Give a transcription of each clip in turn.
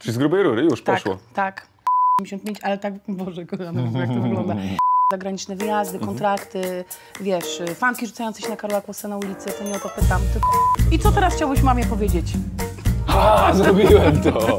Czyli z grubej rury już tak, poszło. Tak, 55, ale tak, Boże, kochany, jak to wygląda. Zagraniczne wyjazdy, kontrakty, wiesz, fanki rzucające się na Karola Kłosa na ulicy, to nie o to pytam, tylko... I co teraz chciałbyś mamie powiedzieć? A, zrobiłem to!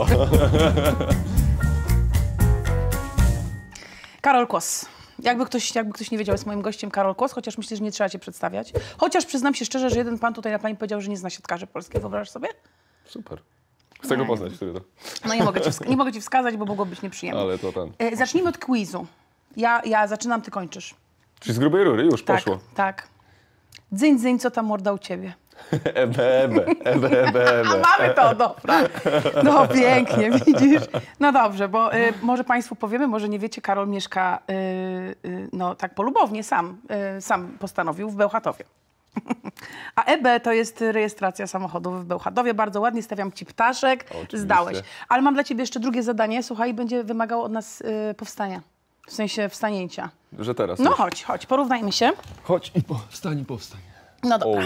Karol Kłos. Jakby ktoś nie wiedział, jest moim gościem Karol Kłos, chociaż myślę, że nie trzeba cię przedstawiać. Chociaż przyznam się szczerze, że jeden pan tutaj na planie powiedział, że nie zna siatkarzy polskich. Wyobrażasz sobie? Super. Chcę go poznać, który to. No nie mogę ci wskazać, bo mogło być nieprzyjemnie. Ale to ten. Zacznijmy od quizu. Ja zaczynam, ty kończysz. Czyli z grubej rury już Tak, poszło. tak. Dzyń, dzyń, co tam morda u ciebie? Ebe. A mamy to, dobra. No pięknie, widzisz? No dobrze, bo może państwu powiemy, może nie wiecie, Karol mieszka no tak polubownie, sam postanowił w Bełchatowie. A EB to jest rejestracja samochodów w Bełchatowie. Bardzo ładnie, stawiam ci ptaszek, Oczywiście. zdałeś. Ale mam dla ciebie jeszcze drugie zadanie, słuchaj, będzie wymagało od nas powstania. W sensie wstanięcia. Że teraz. No już. chodź, porównajmy się. Chodź i powstań. No dobra.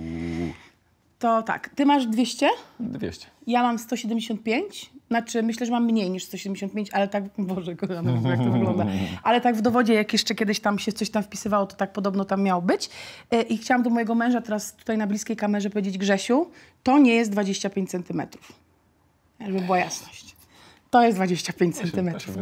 To tak, ty masz 200? 200. Ja mam 175, znaczy myślę, że mam mniej niż 175, ale tak, Boże, kochany, jak to wygląda. Ale tak w dowodzie, jak jeszcze kiedyś tam się coś tam wpisywało, to tak podobno tam miało być. I chciałam do mojego męża teraz tutaj na bliskiej kamerze powiedzieć, Grzesiu, to nie jest 25 centymetrów. Żeby była jasność. To jest 25 centymetrów.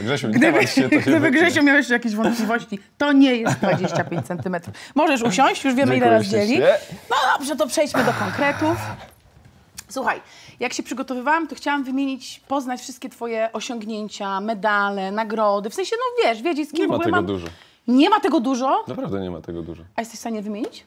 Gdyby Grzesiu miał jeszcze jakieś wątpliwości, to nie jest 25 centymetrów. Możesz usiąść, już wiemy, ile raz dzieli. No dobrze, to przejdźmy do konkretów. Słuchaj, jak się przygotowywałam, to chciałam poznać wszystkie twoje osiągnięcia, medale, nagrody. W sensie, no wiesz, wiedzieć, z kim Nie w ma ogóle tego mam... dużo. Nie ma tego dużo? Naprawdę nie ma tego dużo. A jesteś w stanie wymienić?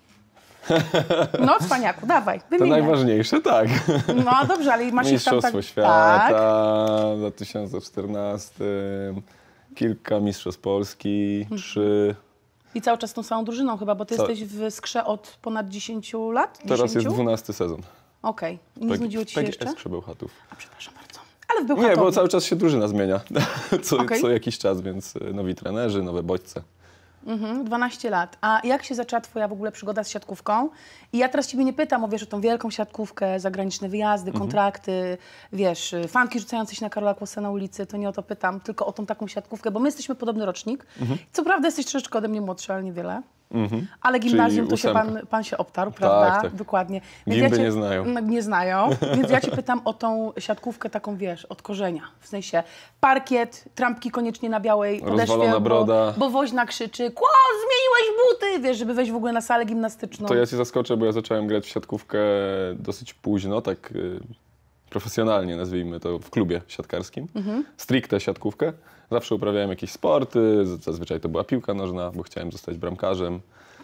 No, cwaniaku, dawaj, To wymieniaj. najważniejsze, tak. No dobrze, ale masz ich tam tak... Mistrzostwo świata w 2014, kilka mistrzostw Polski, 3. I cały czas tą samą drużyną chyba, bo ty jesteś w Skrze od ponad 10 lat? Teraz jest 12 sezon. Okej. Nie znudziło ci się jeszcze? PGS Bełchatów. A przepraszam bardzo. Ale w Bełchatowie. Nie, bo cały czas się drużyna zmienia. Okej. Co jakiś czas, więc nowi trenerzy, nowe bodźce. 12 lat. A jak się zaczęła twoja w ogóle przygoda z siatkówką? I ja teraz ciebie nie pytam o, wiesz, o tą wielką siatkówkę, zagraniczne wyjazdy, kontrakty, wiesz, fanki rzucające się na Karola Kłosa na ulicy, to nie o to pytam, tylko o tą taką siatkówkę, bo my jesteśmy podobny rocznik. Co prawda jesteś troszeczkę ode mnie młodszy, ale niewiele. Ale gimnazjum to się pan się obtarł, prawda? Tak. Dokładnie. Gimby nie znają. Nie znają, więc ja cię pytam o tą siatkówkę taką, wiesz, od korzenia. W sensie parkiet, trampki koniecznie na białej podeszwie, Rozwalona broda. bo woźna krzyczy, Kłos, zmieniłeś buty, wiesz, żeby wejść w ogóle na salę gimnastyczną. To ja cię zaskoczę, bo ja zacząłem grać w siatkówkę dosyć późno, tak profesjonalnie nazwijmy to, w klubie siatkarskim. Stricte siatkówkę. Zawsze uprawiałem jakieś sporty, zazwyczaj to była piłka nożna, bo chciałem zostać bramkarzem.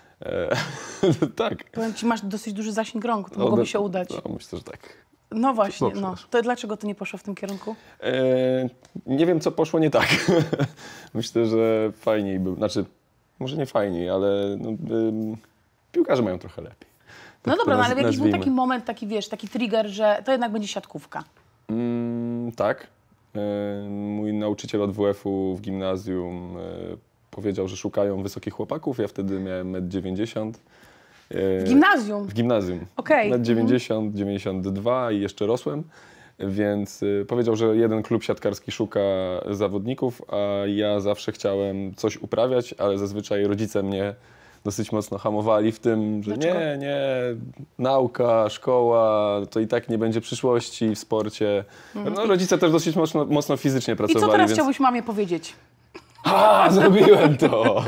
Tak. Powiem ci, masz dosyć duży zasięg rąk, to mogłoby się udać. No, myślę, że tak. No właśnie, Dobrze. To dlaczego to nie poszło w tym kierunku? Nie wiem, co poszło nie tak. Myślę, że fajniej był, znaczy, może nie fajniej, ale no, piłkarze mają trochę lepiej. No Tak dobra, to no ale jakiś był nazwijmy. taki moment, taki wiesz, taki trigger, że to jednak będzie siatkówka. Tak. Mój nauczyciel od WF-u w gimnazjum powiedział, że szukają wysokich chłopaków. Ja wtedy miałem 1,90 m. W gimnazjum? W gimnazjum. Okej. 1,90 m, 92 i jeszcze rosłem. Więc powiedział, że jeden klub siatkarski szuka zawodników, a ja zawsze chciałem coś uprawiać, ale zazwyczaj rodzice mnie dosyć mocno hamowali w tym, że Dlaczego? nie, nauka, szkoła, to i tak nie będzie przyszłości w sporcie. No, rodzice też dosyć mocno fizycznie I pracowali. co teraz więc... chciałbyś mamie powiedzieć? A, zrobiłem to!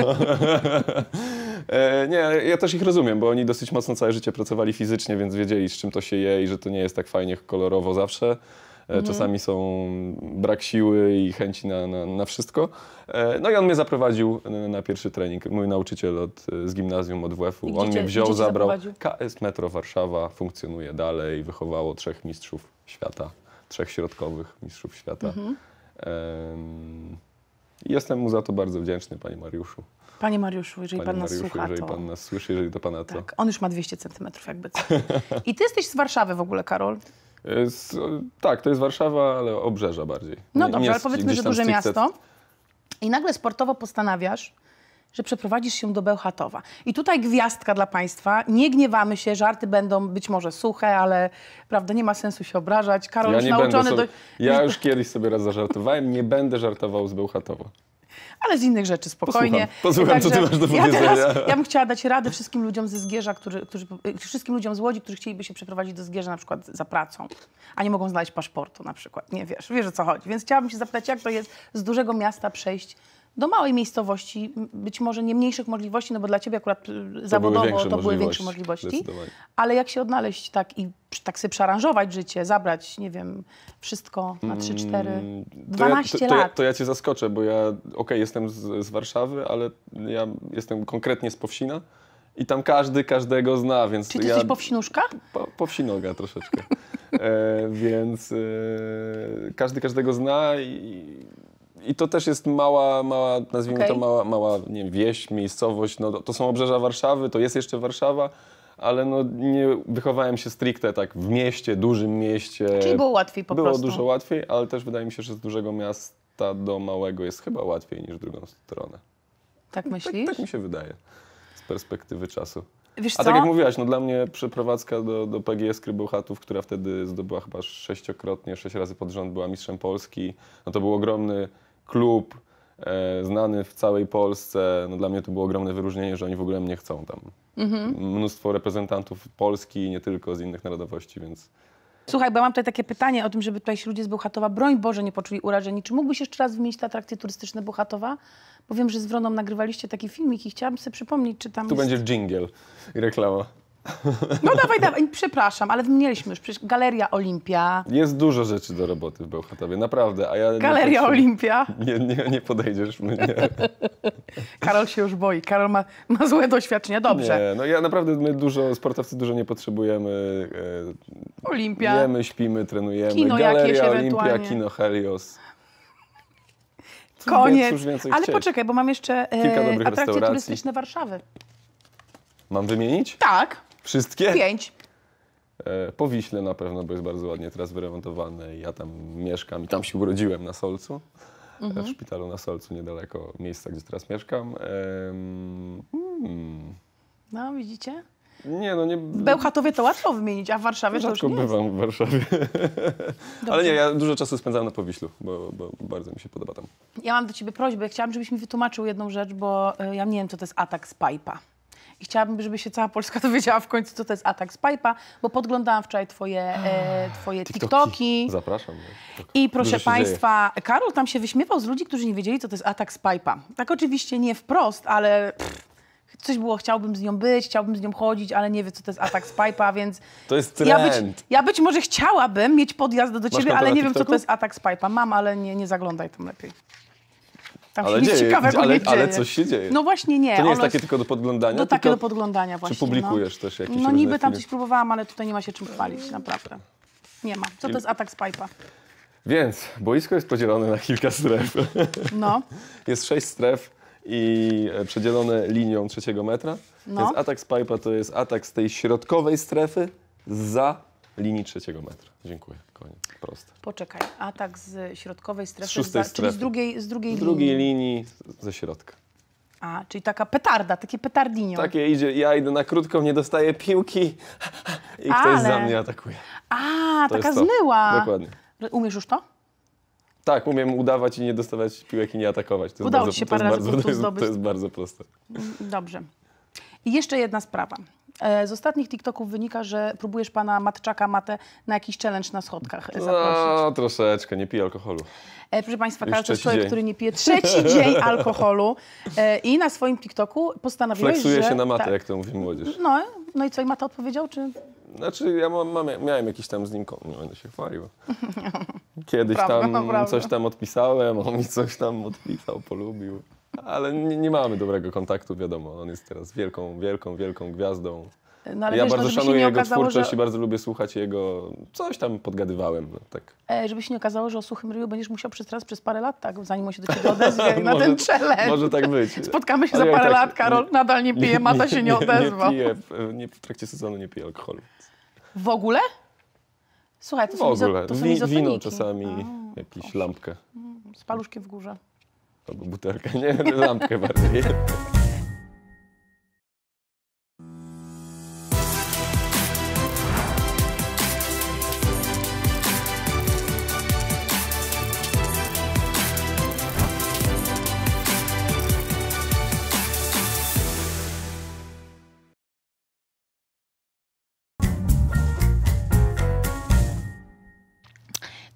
Nie, ja też ich rozumiem, bo oni dosyć mocno całe życie pracowali fizycznie, więc wiedzieli, z czym to się je i że to nie jest tak fajnie kolorowo zawsze. Czasami są brak siły i chęci na wszystko. No i on mnie zaprowadził na pierwszy trening. Mój nauczyciel z gimnazjum, od WF-u. On mnie wziął, zabrał. KS Metro Warszawa funkcjonuje dalej. Wychowało 3 mistrzów świata, 3 środkowych mistrzów świata. Jestem mu za to bardzo wdzięczny, panie Mariuszu. Panie Mariuszu, jeżeli pan nas słucha, jeżeli to... pan nas słyszy, jeżeli to pana to... Tak, on już ma 200 centymetrów jakby co. I ty jesteś z Warszawy w ogóle, Karol? Tak, to jest Warszawa, ale obrzeża bardziej. No Nie, dobrze, nie ale powiedzmy, że duże miasto. I nagle sportowo postanawiasz, że przeprowadzisz się do Bełchatowa. I tutaj gwiazdka dla Państwa. Nie gniewamy się, żarty będą być może suche, ale prawda, nie ma sensu się obrażać. Karol już nauczony do... Ja już kiedyś sobie raz zażartowałem, nie będę żartował z Bełchatowa. Ale z innych rzeczy spokojnie. Posłucham, co ty masz do powiedzenia. Ja bym chciała dać radę wszystkim ludziom ze Zgierza, wszystkim ludziom z Łodzi, którzy chcieliby się przeprowadzić do Zgierza na przykład za pracą, a nie mogą znaleźć paszportu na przykład. Nie wiesz o co chodzi. Więc chciałabym się zapytać, jak to jest z dużego miasta przejść do małej miejscowości, być może nie mniejszych możliwości, no bo dla ciebie akurat zawodowo to były większe możliwości, ale jak się odnaleźć tak i tak sobie przearanżować życie, zabrać, nie wiem, wszystko na 3-4, 12 lat. To ja cię zaskoczę, bo ja, jestem z Warszawy, ale ja jestem konkretnie z Powsina i tam każdy każdego zna, więc Czy ty jesteś powsinuszka? Powsinoga troszeczkę. Więc każdy każdego zna i to też jest mała nazwijmy to mała nie wiem, wieś, miejscowość. No, to są obrzeża Warszawy, to jest jeszcze Warszawa, ale no, nie wychowałem się stricte tak w mieście, dużym mieście. Czyli było łatwiej po prostu. Było dużo łatwiej, ale też wydaje mi się, że z dużego miasta do małego jest chyba łatwiej niż w drugą stronę. Tak myślisz? Tak mi się wydaje z perspektywy czasu. Wiesz A tak jak mówiłaś, no dla mnie przeprowadzka do PGS Bełchatów, która wtedy zdobyła chyba 6 razy pod rząd, była mistrzem Polski, no to był ogromny klub, znany w całej Polsce. No dla mnie to było ogromne wyróżnienie, że oni w ogóle mnie chcą tam. Mnóstwo reprezentantów Polski i nie tylko z innych narodowości, więc... Słuchaj, bo ja mam tutaj takie pytanie o tym, żeby tutaj się ludzie z Bełchatowa, broń Boże, nie poczuli urażeni. Czy mógłbyś jeszcze raz wymienić te atrakcje turystyczne Bełchatowa? Bo wiem, że z Wroną nagrywaliście taki filmik i chciałabym sobie przypomnieć, czy tam Tu będzie dżingiel i reklama. No dawaj, przepraszam, ale wymieniliśmy już, przecież Galeria Olimpia. Jest dużo rzeczy do roboty w Bełchatowie, naprawdę. A ja Galeria Olimpia. Nie podejdziesz mnie. Karol się już boi, Karol ma złe doświadczenia, dobrze. Nie, no ja naprawdę, sportowcy dużo nie potrzebujemy. Olimpia. Jemy, śpimy, trenujemy. Kino Galeria jakieś Olimpia, kino Helios. Koniec. Cóż więcej ale chcieć. poczekaj, bo mam jeszcze atrakcje turystyczne Warszawy. Mam wymienić? Tak. Wszystkie? 5. Po Wiśle na pewno, bo jest bardzo ładnie teraz wyremontowane. Ja tam mieszkam i tam się urodziłem na Solcu. W szpitalu na Solcu, niedaleko miejsca, gdzie teraz mieszkam. No, widzicie? Nie, no nie... W Bełchatowie to łatwo wymienić, a w Warszawie to już nie bywam jest. w Warszawie. Ale nie, ja dużo czasu spędzam na Powiślu, bo bardzo mi się podoba tam. Ja mam do ciebie prośbę. Chciałabym, żebyś mi wytłumaczył jedną rzecz, bo ja nie wiem, co to jest atak z pipa. I chciałabym, żeby się cała Polska dowiedziała w końcu, co to jest atak z pipa, bo podglądałam wczoraj twoje TikToki. Zapraszam. I proszę Państwa, Karol tam się wyśmiewał z ludzi, którzy nie wiedzieli, co to jest atak z pipa. Tak oczywiście nie wprost, ale coś było, chciałbym z nią być, chciałbym z nią chodzić, ale nie wie, co to jest atak z pipa, więc... To jest trend. Ja być może chciałabym mieć podjazd do ciebie, ale nie wiem, co to jest TikToku? atak z pipa. Mam, ale nie zaglądaj tam lepiej. Tam Ale się nic ciekawego nie dzieje. Ale coś się dzieje. No właśnie nie. To nie jest takie tylko do podglądania? No takie do podglądania właśnie. Czy publikujesz też jakieś No niby tam filmy? coś próbowałam, ale tutaj nie ma się czym chwalić, naprawdę. Nie ma. Co to jest atak z pipa? Więc boisko jest podzielone na kilka stref. No. Jest 6 stref i przedzielone linią 3 metra. No. Więc atak z pipa to jest atak z tej środkowej strefy za linii 3 metra. Dziękuję. Koniec. Proste. Poczekaj. Atak z środkowej strefy, Z 6 strefy. czyli z drugiej linii ze środka. A, czyli taka petarda, takie petardinio. Takie idzie, ja idę na krótką, nie dostaję piłki i ktoś za mnie atakuje. A, To taka jest to. zmyła. Dokładnie. Umiesz już to? Tak, umiem udawać i nie dostawać piłek i nie atakować. To Udało jest ci się bardzo, parę to jest razy bardzo, punktów zdobyć. to jest bardzo proste. Dobrze. I jeszcze jedna sprawa. Z ostatnich TikToków wynika, że próbujesz pana Matczaka Matę na jakiś challenge na schodkach zaprosić. No, troszeczkę, nie piję alkoholu. Proszę Państwa, Już Karol to jest trzeci człowiek, dzień. który nie pije trzeci dzień alkoholu i na swoim TikToku postanowiłeś, Flexuje że... się na matę, tak. jak to mówi młodzież. No i co, i Mata odpowiedział, czy... Znaczy, ja miałem jakiś tam z nim, nie będę się chwalił. Kiedyś Prawda. coś tam odpisałem, on mi coś tam odpisał, polubił. Ale nie mamy dobrego kontaktu, wiadomo. On jest teraz wielką gwiazdą. No, ale Ja wiesz, bardzo żeby się szanuję nie jego okazało, twórczość że... i bardzo lubię słuchać jego... Coś tam podgadywałem, no, tak. Żeby się nie okazało, że o suchym ryju będziesz musiał przez parę lat, tak, zanim on się do ciebie odezwie na ten challenge. Może tak być. Spotkamy się Ale za ja i parę tak lat, Karol nadal nie pije, Mata się nie odezwał. W trakcie sezonu nie piję alkoholu. W ogóle? Słuchaj, to W są, ogóle. to są izotoniki. Wino czasami, jakąś lampkę. Z paluszkiem w górze. Albo butelkę, nie? Lampkę bardziej.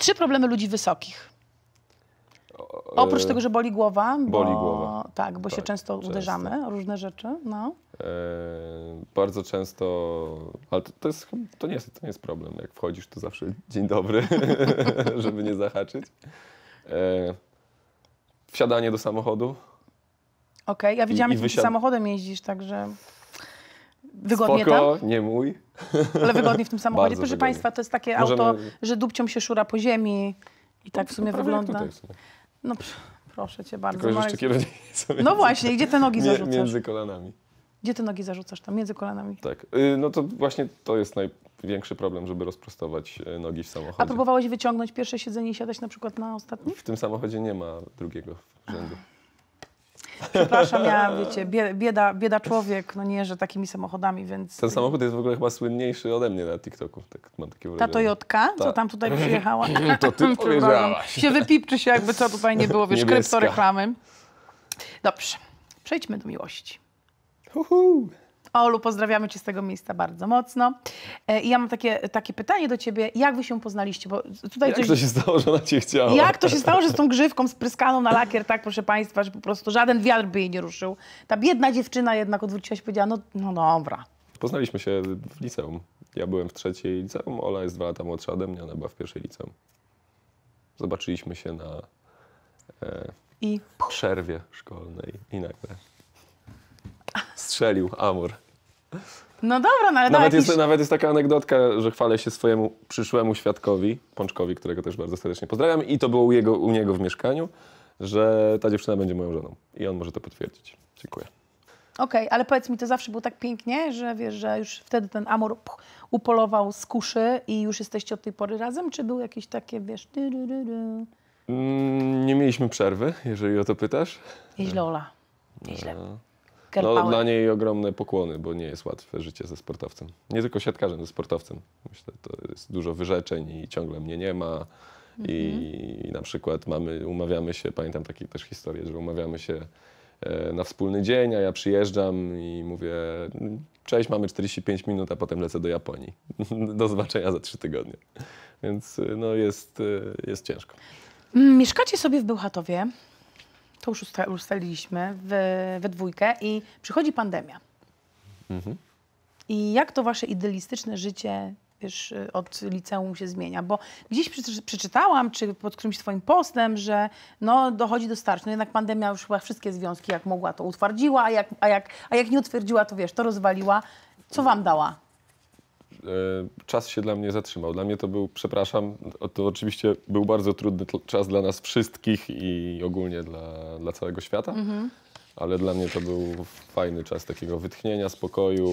3 problemy ludzi wysokich. Oprócz tego, że boli głowa. Boli głowa. Tak, bo się często uderzamy o różne rzeczy. No. Bardzo często, ale to nie jest problem. Jak wchodzisz, to zawsze dzień dobry, żeby nie zahaczyć. Wsiadanie do samochodu. Okej, ja widziałam, jak ty samochodem jeździsz, także wygodnie Spoko, tam? nie mój. Ale wygodnie w tym samochodzie. Bardzo Proszę wygodnie. Państwa, to jest takie auto, że dupcią się szura po ziemi i tak w sumie wygląda. Tutaj w sumie. No proszę cię bardzo. Tylko, że jeszcze kierownicę sobie No właśnie, gdzie te nogi zarzucasz? między kolanami. Gdzie te nogi zarzucasz tam? Między kolanami. Tak. No to właśnie to jest największy problem, żeby rozprostować nogi w samochodzie. A próbowałeś wyciągnąć pierwsze siedzenie i siadać na przykład na ostatni? W tym samochodzie nie ma drugiego rzędu. Przepraszam, wiecie, bieda człowiek, no nie jeżdżę takimi samochodami, więc... Ten samochód jest w ogóle chyba słynniejszy ode mnie na TikToku. Tak, mam takie wrażenie. Ta Toyotka, co tam tutaj przyjechała? To ty powiedziałaś. Się wypipczy się, jakby co tutaj nie było, wiesz, Niebieska. kryptoreklamy. Dobrze, przejdźmy do miłości. Uhu. Olu, pozdrawiamy cię z tego miejsca bardzo mocno. I ja mam takie pytanie do ciebie, jak wy się poznaliście? Bo tutaj Jak to się stało, że ona cię chciała? Jak to się stało, że z tą grzywką spryskaną na lakier, tak proszę Państwa, że po prostu żaden wiatr by jej nie ruszył. Ta biedna dziewczyna jednak odwróciła się i powiedziała, no dobra. Poznaliśmy się w liceum. Ja byłem w 3. liceum, Ola jest 2 lata młodsza ode mnie, ona była w 1. liceum. Zobaczyliśmy się na przerwie szkolnej i nagle strzelił amor. No dobra, no ale Nawet jest taka anegdotka, że chwalę się swojemu przyszłemu świadkowi, Pączkowi, którego też bardzo serdecznie pozdrawiam, i to było u niego w mieszkaniu, że ta dziewczyna będzie moją żoną. I on może to potwierdzić. Dziękuję. Okej, ale powiedz mi, to zawsze było tak pięknie, że wiesz, że już wtedy ten amor upolował z kuszy i już jesteście od tej pory razem? Czy były jakieś takie, wiesz... Nie mieliśmy przerwy, jeżeli o to pytasz. Nieźle, Ola. Nieźle. No, dla niej ogromne pokłony, bo nie jest łatwe życie ze sportowcem. Nie tylko siatkarzem, ze sportowcem. Myślę, to jest dużo wyrzeczeń i ciągle mnie nie ma. I na przykład umawiamy się, pamiętam taką też historię, że umawiamy się na wspólny dzień, a ja przyjeżdżam i mówię, cześć, mamy 45 minut, a potem lecę do Japonii. Do zobaczenia za 3 tygodnie. Więc no, jest ciężko. Mieszkacie sobie w Bełchatowie. To już ustaliliśmy we dwójkę i przychodzi pandemia. I jak to wasze idealistyczne życie, wiesz, od liceum się zmienia? Bo gdzieś przeczytałam, czy pod którymś twoim postem, że no, dochodzi do starcia. No jednak pandemia już chyba wszystkie związki, jak mogła, to utwardziła, a jak nie utwierdziła, to wiesz, to rozwaliła. Co wam dała? Czas się dla mnie zatrzymał. Dla mnie to był, przepraszam, to oczywiście był bardzo trudny czas dla nas wszystkich i ogólnie dla całego świata, ale dla mnie to był fajny czas takiego wytchnienia, spokoju.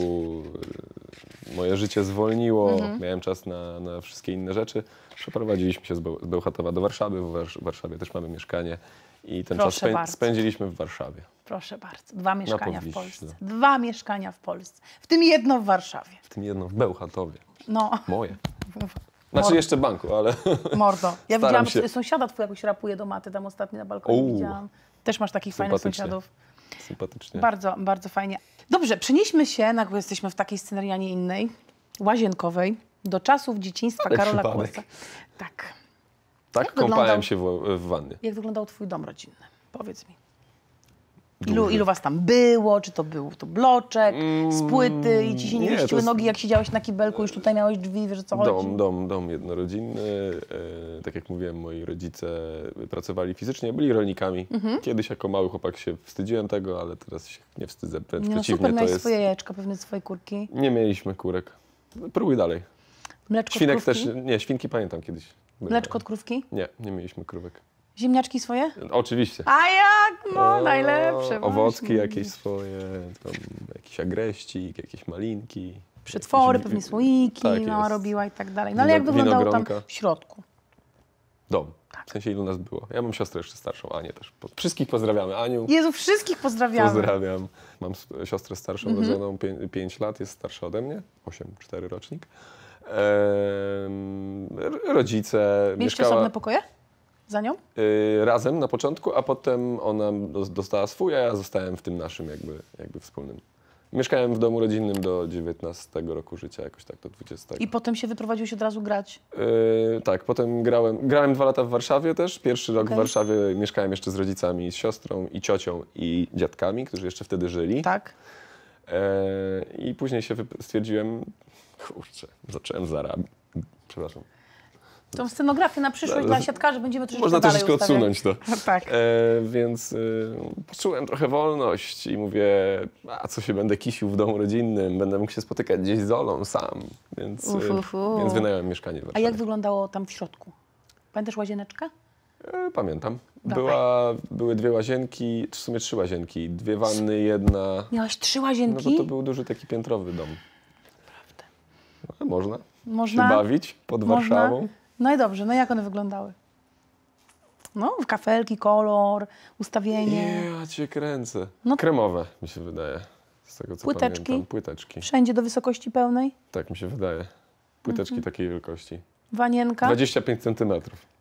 Moje życie zwolniło, miałem czas na wszystkie inne rzeczy. Przeprowadziliśmy się z Bełchatowa do Warszawy, w Warszawie też mamy mieszkanie i ten czas spędziliśmy w Warszawie. Proszę bardzo. 2 mieszkania w Polsce. 2 mieszkania w Polsce. W tym jedno w Warszawie. W tym jedno w Bełchatowie. No. Moje. Znaczy jeszcze banku, ale... Mordo. Ja Staram widziałam, się. Sąsiada twój jakoś rapuje do maty, tam ostatnio na balkonie widziałam. Też masz takich fajnych sąsiadów. Sympatycznie. Bardzo, bardzo fajnie. Dobrze, przenieśmy się, bo jesteśmy w takiej scenerii, a nie innej, łazienkowej, do czasów dzieciństwa Ale Karola przypadek. Kłosa. Tak. Tak, kąpałem się w wannie. Jak wyglądał twój dom rodzinny? Powiedz mi. Ilu was tam było? Czy to był bloczek z płyty i ci się nie mieściły nogi, jak siedziałeś na kibelku, już tutaj miałeś drzwi, wiesz o co chodzi? Dom jednorodzinny. Tak jak mówiłem, moi rodzice pracowali fizycznie, byli rolnikami. Kiedyś jako mały chłopak się wstydziłem tego, ale teraz się nie wstydzę. Wręcz przeciwnie, super, to miałeś jest... swoje jajeczka, pewnie swoje kurki. Nie mieliśmy kurek. Próbuj dalej. Mleczko Świnek od krówki? też, nie, świnki pamiętam kiedyś. Mleczko od krówki? Nie mieliśmy krówek. Ziemniaczki swoje? Oczywiście. A jak? No, najlepsze. Owocki właśnie. jakieś swoje, tam jakiś agreścik, jakieś malinki. Przetwory, pewnie słoiki, tak mama jest. robiła i tak dalej. No ale jak wyglądało tam w środku? Dom. W sensie ilu nas było. Ja mam siostrę jeszcze starszą, Anię też. Wszystkich pozdrawiamy. Aniu, Jezu, wszystkich pozdrawiamy. pozdrawiam. Mam siostrę starszą, rodzoną 5 lat, jest starsza ode mnie. 4 rocznik. Rodzice. Mieliście osobne pokoje za nią? Razem na początku, a potem ona dostała swój, a ja zostałem w tym naszym jakby wspólnym. Mieszkałem w domu rodzinnym do 19 roku życia, jakoś tak do 20. I potem się wyprowadziłeś od razu grać? Tak, potem grałem 2 lata w Warszawie też. Pierwszy rok Okej. w Warszawie mieszkałem jeszcze z rodzicami, z siostrą i ciocią i dziadkami, którzy jeszcze wtedy żyli. Tak. I później się stwierdziłem, kurczę, zacząłem zarabiać. Przepraszam. Tą scenografię na przyszłość dla siatkarzy będziemy troszeczkę Można dalej troszeczkę ustawiać. odsunąć to. Tak. Więc poczułem trochę wolność i mówię, a co się będę kisił w domu rodzinnym, będę mógł się spotykać gdzieś z Olą sam. Więc wynająłem mieszkanie w A Warszawie. jak wyglądało tam w środku? Pamiętasz łazieneczkę? Pamiętam. Dawaj. Były 2 łazienki, w sumie 3 łazienki, 2 wanny, 1... Miałaś 3 No łazienki? bo to był duży taki piętrowy dom. No, można Można? się bawić pod Warszawą. No i dobrze, no jak one wyglądały? No, kafelki, kolor, ustawienie. Ja cię kręcę. No. Kremowe, mi się wydaje. Z tego co Płyteczki? pamiętam. Płyteczki. Wszędzie do wysokości pełnej. Tak mi się wydaje. Płyteczki Mhm. takiej wielkości. Wanienka. 25 cm.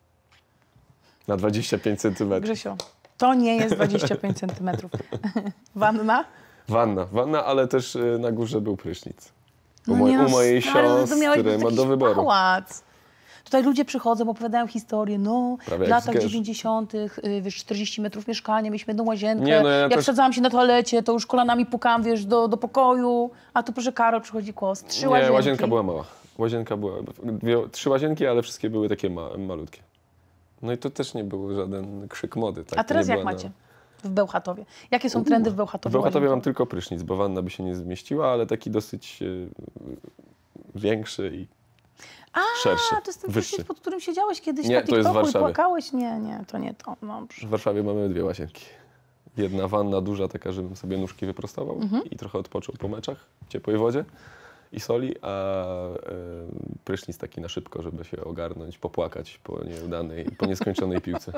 Na 25 cm. Grzesio, to nie jest 25 centymetrów. Wanna? Wanna, ale też na górze był prysznic. U no mojej stary, no to miałeś siostry być ma jakiś do wyboru. Pałac. Tutaj ludzie przychodzą, opowiadają historię, no Prawie w jak latach z Gerz. 90. Wiesz, 40 metrów mieszkania, mieliśmy jedną łazienkę. Nie, no ja Jak też- wsadzałam się na toalecie, to już kolanami pukałam, wiesz, do pokoju. A tu proszę, Karol przychodzi kłos. 3 Nie, łazienki. łazienka była mała. Łazienka była... 3 łazienki, ale wszystkie były takie malutkie. No i to też nie był żaden krzyk mody. Tak? A teraz To nie jak była macie w Bełchatowie? Jakie są trendy w W Bełchatowie? Bełchatowie mam łazienkowe? tylko prysznic, bo wanna by się nie zmieściła, ale taki dosyć większy i szerszy, A, to jest ten wyższy. prysznic, pod którym siedziałeś kiedyś Nie, na to jest w TikToku i Warszawie. płakałeś? Nie, to nie to. No, W Warszawie mamy 2 łazienki. Jedna wanna duża, taka, żebym sobie nóżki wyprostował i trochę odpoczął po meczach w ciepłej wodzie i soli, a prysznic taki na szybko, żeby się ogarnąć, popłakać po nieskończonej piłce.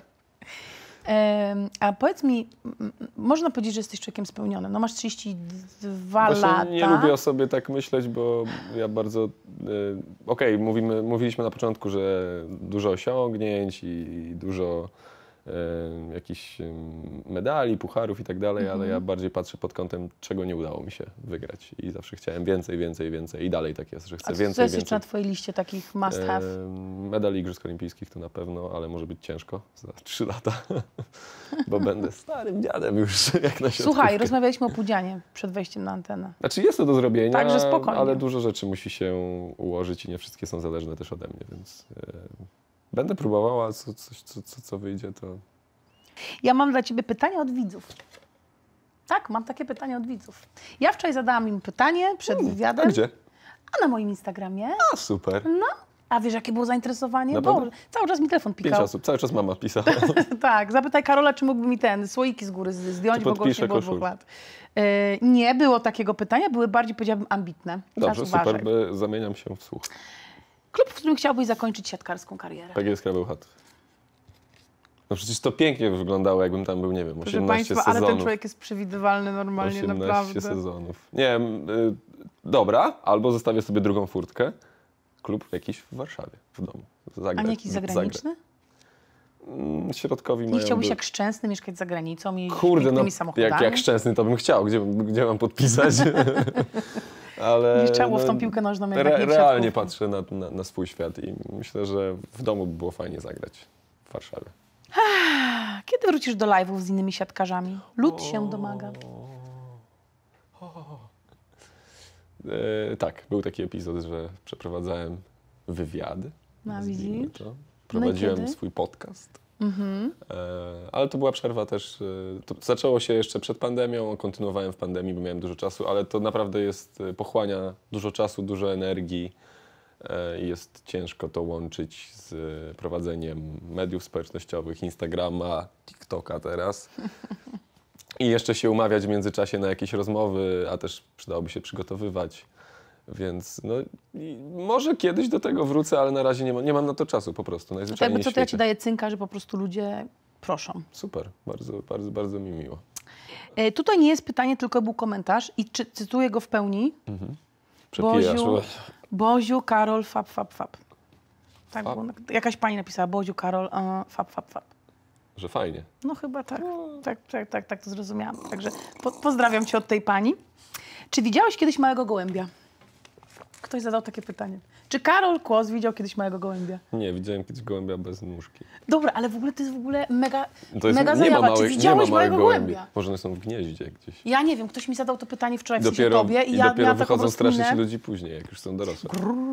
A powiedz mi, można powiedzieć, że jesteś człowiekiem spełnionym. No masz 32 Właśnie lata. nie lubię o sobie tak myśleć, bo ja bardzo... Okej, mówiliśmy na początku, że dużo osiągnięć i dużo jakichś medali, pucharów i tak dalej, ale ja bardziej patrzę pod kątem, czego nie udało mi się wygrać. I zawsze chciałem więcej i dalej tak jest, że chcę A co więcej, jest jeszcze na twojej liście takich must have? Medal Igrzysk Olimpijskich to na pewno, ale może być ciężko za 3 lata, bo będę starym dziadem już jak na siatkówkę. Słuchaj, rozmawialiśmy o Pudzianie przed wejściem na antenę. Znaczy jest to do zrobienia, Także spokojnie. ale dużo rzeczy musi się ułożyć i nie wszystkie są zależne też ode mnie, więc będę próbował, a co wyjdzie, to... Ja mam dla ciebie pytanie od widzów. Tak, mam takie pytanie od widzów. Ja wczoraj zadałam im pytanie przed wywiadem. A gdzie? A na moim Instagramie. A super. No, a wiesz, jakie było zainteresowanie? Naprawdę? Dobrze. Cały czas mi telefon 5 pikał. osób, cały czas mama pisała. Tak, zapytaj Karola, czy mógłby mi słoiki z góry zdjąć, Czy bo go już podpisze nie było koszul? 2 lat. Nie było takiego pytania, były bardziej, powiedziałabym, ambitne. Dobrze, Teraz uważaj. super, by zamieniam się w słuch. Klub, w którym chciałbyś zakończyć siatkarską karierę. PGS Bełchatów. No przecież to pięknie wyglądało, jakbym tam był, nie wiem, 18 Proszę Państwa, sezonów. ale ten człowiek jest przewidywalny normalnie, 18 naprawdę. sezonów. Nie wiem, dobra, albo zostawię sobie drugą furtkę. Klub jakiś w Warszawie, w domu. Zagrać, A nie jakiś zagraniczny? Środkowi Nie mają... chciałbyś jak Szczęsny mieszkać za granicą i Kurde, no pięknymi samochodami? jak Szczęsny to bym chciał. Gdzie mam podpisać? Ale Nie trzeba było w tą piłkę nożną jednak nie w realnie siatkówkę. patrzę na swój świat i myślę, że w domu by było fajnie zagrać w Warszawie. Kiedy wrócisz do live'ów z innymi siatkarzami? Lud się domaga. Tak, był taki epizod, że przeprowadzałem wywiady. No, nazwijmy widzisz? to. Prowadziłem kiedy? swój podcast. Ale to była przerwa też. To zaczęło się jeszcze przed pandemią, kontynuowałem w pandemii, bo miałem dużo czasu, ale to naprawdę pochłania dużo czasu, dużo energii. Jest ciężko to łączyć z prowadzeniem mediów społecznościowych, Instagrama, TikToka teraz. I jeszcze się umawiać w międzyczasie na jakieś rozmowy, a też przydałoby się przygotowywać. Więc no, może kiedyś do tego wrócę, ale na razie nie mam na to czasu po prostu. To Najzwyczajniej jakby w co, to ja świecie. ci daję cynka, że po prostu ludzie proszą. Super, bardzo mi miło. Tutaj nie jest pytanie, tylko był komentarz i cytuję go w pełni. Przepijasz. Boziu, Karol, fab. Tak, Fab? było, jakaś pani napisała, Boziu, Karol, fab. Że fajnie. No chyba tak. Tak to zrozumiałam. Także pozdrawiam cię od tej pani. Czy widziałeś kiedyś małego gołębia? Ktoś zadał takie pytanie. Czy Karol Kłos widział kiedyś małego gołębia? Nie, widziałem kiedyś gołębia bez nóżki. Dobra, ale w ogóle to jest w ogóle mega, To jest, mega nie ma zajawa. małych, Czy widziałeś nie ma małych małego gołębi. gołębia? Może one są w gnieździe gdzieś. Ja nie wiem, ktoś mi zadał to pytanie wczoraj w sensie Dopiero, tobie i ja dopiero miałam taką wychodzą straszyć rozkminę ludzi później, jak już są dorosłe.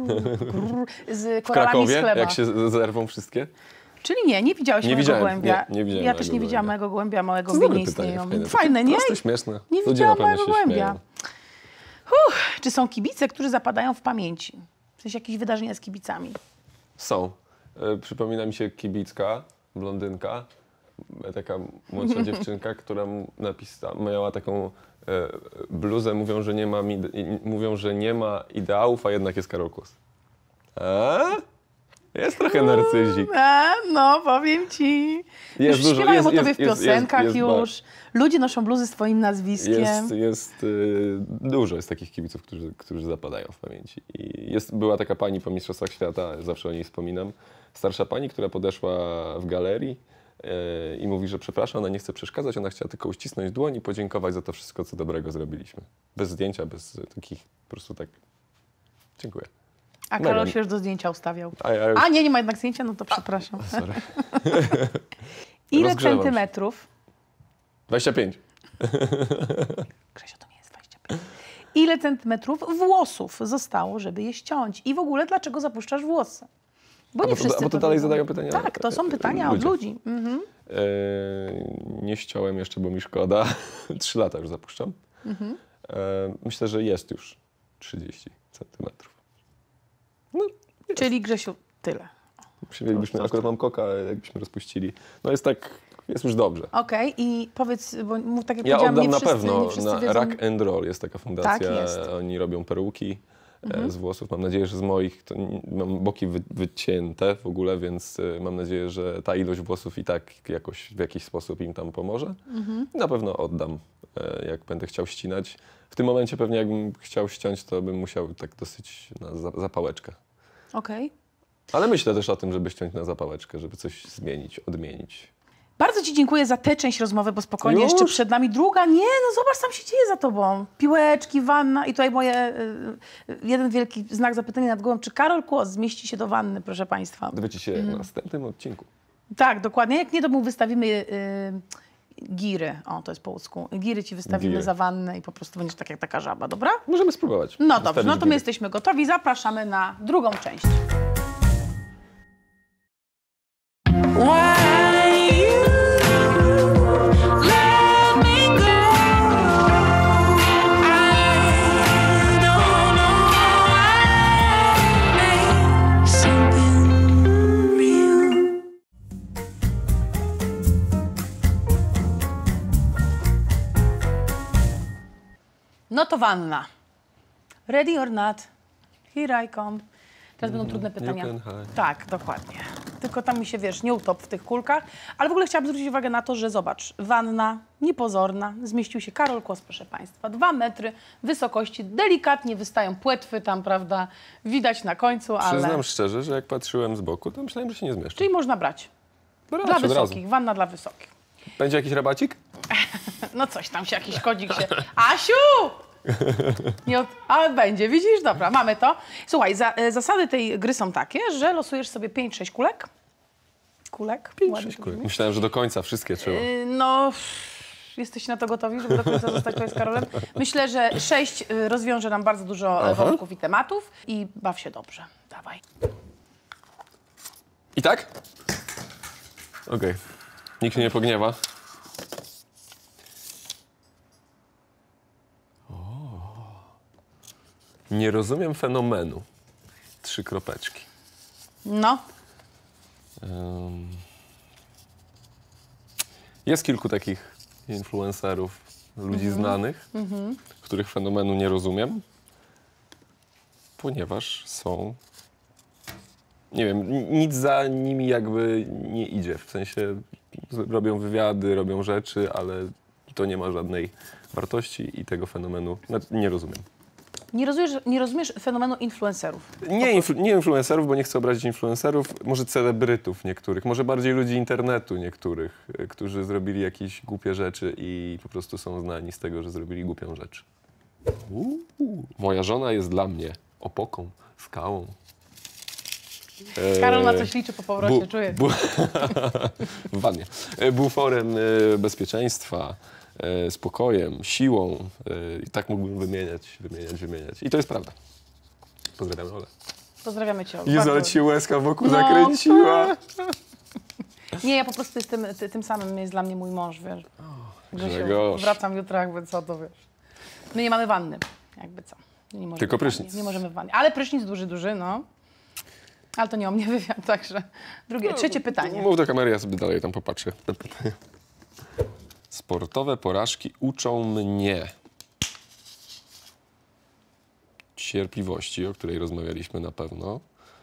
z W koralami z Krakowie, chleba. jak się zerwą wszystkie? Czyli nie widziałeś Nie małego widziałem, gołębia. nie widziałem ja małego też nie widziałam gołębia. małego gołębia, małego To gołębia dobre nie pytanie, istnieją. fajne. Fajne, nie? Proste, śmieszne. Nie Ludzie widziałam na pewno małego się gołębia. śmieją. Czy są kibice, którzy zapadają w pamięci? W sensie jakieś wydarzenia z kibicami? Są. Przypomina mi się kibicka, blondynka, taka młodsza dziewczynka, która miała taką bluzę, mówią, że nie ma ideałów, a jednak jest Karol Kłos. Jest trochę narcyzik. No, powiem ci. Jest już dużo, śpiewają jest- o tobie jest- w piosenkach jest- już. Ludzie noszą bluzy z twoim nazwiskiem. Dużo jest takich kibiców, którzy zapadają w pamięci. I była taka pani po Mistrzostwach Świata, zawsze o niej wspominam, starsza pani, która podeszła w galerii i mówi, że przepraszam, ona nie chce przeszkadzać, ona chciała tylko uścisnąć dłoń i podziękować za to wszystko, co dobrego zrobiliśmy. Bez zdjęcia, bez takich, po prostu tak, dziękuję. A Karol się już do zdjęcia ustawiał. A Nie ma jednak zdjęcia, no to przepraszam. sorry. Ile rozgrzewam się. centymetrów? 25. Grzesio, to nie jest 25. Ile centymetrów włosów zostało, żeby je ściąć? I w ogóle dlaczego zapuszczasz włosy? Bo nie wszyscy Bo to dalej zadają pytania. Tak, to są pytania od ludzi. Mhm. Nie ściąłem jeszcze, bo mi szkoda. 3 lata już zapuszczam. Myślę, że jest już 30 centymetrów. Czyli Grzesiu, tyle. Przyjęlibyśmy, akurat mam koka, jakbyśmy rozpuścili. No jest tak, jest już dobrze. Okej, i powiedz, bo mów tak jak Ja powiedziałam, oddam nie na wszyscy, pewno nie wszyscy na wiedzą. Rock and Roll, jest taka fundacja. Tak, jest. Oni robią peruki z włosów. Mam nadzieję, że z moich, mam boki wycięte w ogóle, więc mam nadzieję, że ta ilość włosów i tak jakoś w jakiś sposób im tam pomoże. Na pewno oddam, jak będę chciał ścinać. W tym momencie pewnie jakbym chciał ściąć, to bym musiał tak dosyć na zapałeczkę. Okej. Ale myślę też o tym, żeby ściąć na zapałeczkę, żeby coś zmienić, odmienić. Bardzo ci dziękuję za tę część rozmowy, bo spokojnie, Już? jeszcze przed nami druga. Nie, no zobacz, tam się dzieje za tobą. Piłeczki, wanna i tutaj moje jeden wielki znak zapytania nad głową. Czy Karol Kłos zmieści się do wanny, proszę państwa? Dowiecie się w następnym odcinku. Tak, dokładnie. Jak nie, to mu wystawimy giry. O, to jest po łódzku. Giry ci wystawimy Giry. za wannę i po prostu będziesz tak jak taka żaba, dobra? Możemy spróbować. No dobrze, Wystawić no to my giry. jesteśmy gotowi. Zapraszamy na drugą część. No to wanna. Ready or not? Here I come. Teraz będą trudne pytania. can hide. Tak, dokładnie. Tylko tam mi się, wiesz, nie utop w tych kulkach. Ale w ogóle chciałabym zwrócić uwagę na to, że zobacz, wanna niepozorna. Zmieścił się Karol Kłos, proszę państwa. 2 metry wysokości. Delikatnie wystają płetwy tam, prawda? Widać na końcu, ale... Przyznam szczerze, że jak patrzyłem z boku, to myślałem, że się nie zmieszczę. Czyli można brać. Brać Dla od razu. wysokich. Wanna dla wysokich. Będzie jakiś rabacik? No coś tam się, jakiś kodzik się... Asiu! Nie ale będzie, widzisz? Dobra, mamy to. Słuchaj, zasady tej gry są takie, że losujesz sobie 5-6 kulek. Kulek? Ładnie to brzmi. Myślałem, że do końca wszystkie trzeba. No, jesteście na to gotowi, żeby do końca zostać tutaj z Karolem? Myślę, że 6 rozwiąże nam bardzo dużo wątków i tematów i baw się dobrze. Dawaj. I tak? Okej. Nikt się nie pogniewa. Nie rozumiem fenomenu. 3 kropeczki. No, Jest kilku takich influencerów, ludzi znanych, których fenomenu nie rozumiem, ponieważ są... Nie wiem, nic za nimi jakby nie idzie. W sensie robią wywiady, robią rzeczy, ale to nie ma żadnej wartości i tego fenomenu nie rozumiem. nie rozumiesz fenomenu influencerów. Nie influencerów, bo nie chcę obrazić influencerów, może celebrytów niektórych, może bardziej ludzi internetu niektórych, którzy zrobili jakieś głupie rzeczy i po prostu są znani z tego, że zrobili głupią rzecz. Moja żona jest dla mnie opoką, skałą. Karol na coś liczy po powrocie, czuję. W wannie. Buforem bezpieczeństwa, spokojem, siłą. I tak mógłbym wymieniać. I to jest prawda. Pozdrawiam Olę. Pozdrawiamy cię, Olu. Jezu, ale ci się łezka wokół zakręciła. Nie, ja po prostu jestem tym samym jest dla mnie mój mąż, wiesz. Grzegorz. Wracam jutro, jakby co, to wiesz. My nie mamy wanny, jakby co. Nie możemy Tylko prysznic. Nie możemy w wannie. Ale prysznic duży, no. Ale to nie o mnie wywiad, także. Trzecie pytanie. Mów do kamery, ja sobie dalej tam popatrzę. Sportowe porażki uczą mnie cierpliwości, o której rozmawialiśmy na pewno.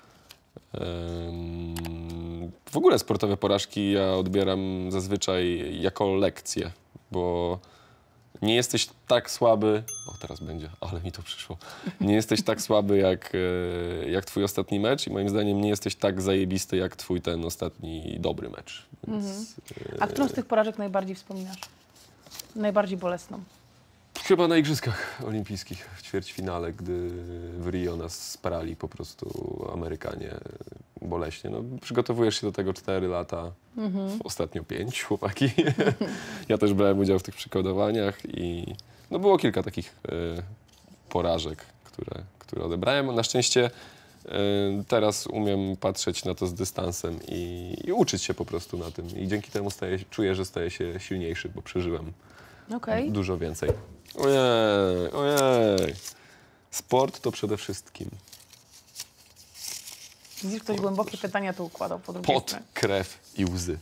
W ogóle sportowe porażki ja odbieram zazwyczaj jako lekcję, bo nie jesteś tak słaby, o teraz będzie, ale mi to przyszło, nie jesteś tak słaby jak twój ostatni mecz i moim zdaniem nie jesteś tak zajebisty jak twój ten ostatni dobry mecz. Więc, A którą z tych porażek najbardziej wspominasz? Najbardziej bolesną? Chyba na Igrzyskach Olimpijskich w ćwierćfinale, gdy w Rio nas sprali po prostu Amerykanie boleśnie. No, przygotowujesz się do tego 4 lata, ostatnio 5 chłopaki. Ja też brałem udział w tych przygotowaniach i no, było kilka takich porażek, które odebrałem. Na szczęście teraz umiem patrzeć na to z dystansem i uczyć się po prostu na tym. I dzięki temu czuję, że staję się silniejszy, bo przeżyłem dużo więcej. Ojej. Sport to przede wszystkim Widzisz, ktoś głębokie pytania tu układał po drugiej pot, stronie. krew i łzy.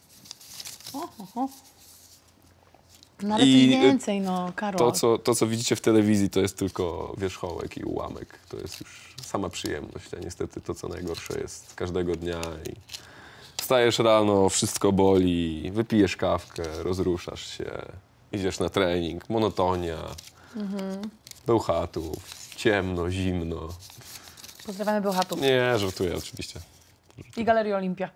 No ale coś więcej, no, Karol. To, co widzicie w telewizji, to jest tylko wierzchołek i ułamek. To jest już sama przyjemność, a niestety to, co najgorsze jest każdego dnia. I wstajesz rano, wszystko boli, wypijesz kawkę, rozruszasz się, idziesz na trening, monotonia, Bełchatów, ciemno, zimno. Pozdrawiamy Bełchatów. Nie, żartuję oczywiście. I Galerię Olimpia.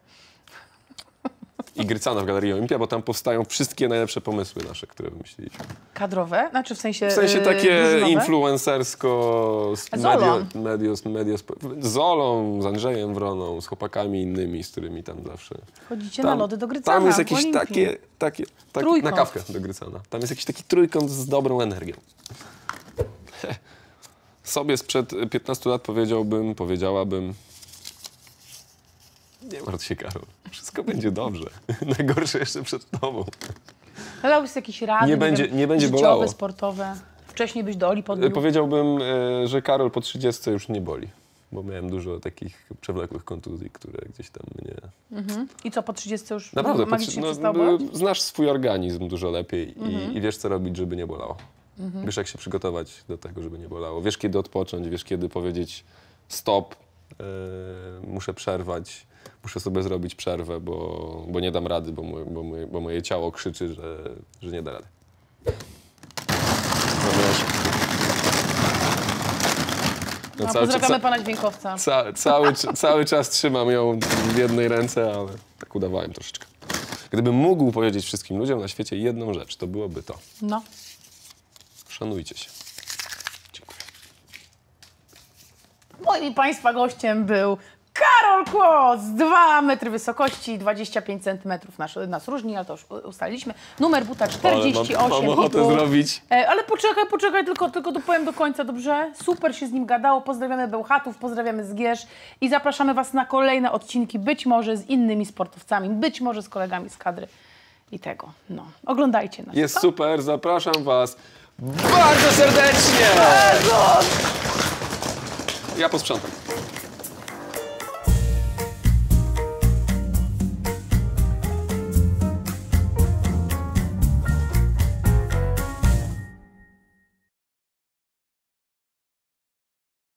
I Grycana w Galerii Olimpia, bo tam powstają wszystkie najlepsze pomysły nasze, które wymyśliliśmy. Kadrowe? Znaczy w sensie Takie drużynowe? influencersko, Z Olą. z Olą, z Andrzejem Wroną, z chłopakami innymi, z którymi tam zawsze... Chodzicie na lody do Grycana. Tam jest jakieś w Olimpii. takie na Trójkąt. kawkę do Grycana. Tam jest jakiś taki trójkąt z dobrą energią. Sobie sprzed 15 lat powiedziałabym, nie martw się, Karol, wszystko będzie dobrze. Najgorsze jeszcze przed tobą. Dałbyś jakieś rady, Nie będzie życiowe, bolało. sportowe. Wcześniej byś do Oli podbił. Powiedziałbym, że Karol po 30 już nie boli, bo miałem dużo takich przewlekłych kontuzji, które gdzieś tam mnie... I co, po 30 już Naprawdę, magicznie przestało boleć? znasz swój organizm dużo lepiej i wiesz, co robić, żeby nie bolało. Wiesz, jak się przygotować do tego, żeby nie bolało. Wiesz, kiedy odpocząć, wiesz, kiedy powiedzieć stop, muszę przerwać, muszę sobie zrobić przerwę, bo nie dam rady, bo moje ciało krzyczy, że nie da rady. Pozdrawiamy pana dźwiękowca. Cały czas trzymam ją w jednej ręce, ale tak udawałem troszeczkę. Gdybym mógł powiedzieć wszystkim ludziom na świecie jedną rzecz, to byłoby to. No. Szanujcie się. Dziękuję. Moim i państwa gościem był Karol Kłos, 2 metry wysokości, 25 centymetrów nas różni, ale to już ustaliliśmy. Numer buta 48. Mam ochotę zrobić. Ale poczekaj, tylko dopowiem do końca, dobrze? Super się z nim gadało, pozdrawiamy Bełchatów, pozdrawiamy Zgierz i zapraszamy was na kolejne odcinki, być może z innymi sportowcami, być może z kolegami z kadry i tego. No, oglądajcie nas. Jest super, zapraszam was bardzo serdecznie! Ja posprzątam.